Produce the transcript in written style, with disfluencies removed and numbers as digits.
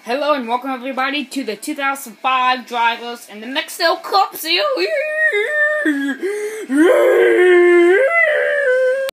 Hello and welcome everybody to the 2005 Drivers and the Nextel Cup Series.